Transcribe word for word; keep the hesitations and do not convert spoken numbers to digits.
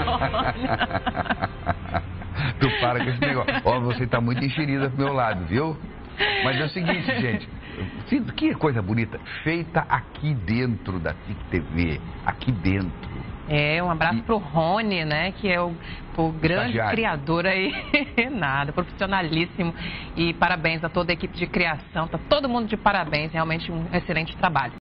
Tu para com esse negócio. Ó, você tá muito enxerida pro meu lado, viu? Mas é o seguinte, gente. Que coisa bonita. Feita aqui dentro da T I C T V. Aqui dentro. É, um abraço e... pro Rony, né? Que é o, o grande Estagiário. criador aí. Nada, profissionalíssimo. E parabéns a toda a equipe de criação. Tá todo mundo de parabéns. Realmente um excelente trabalho.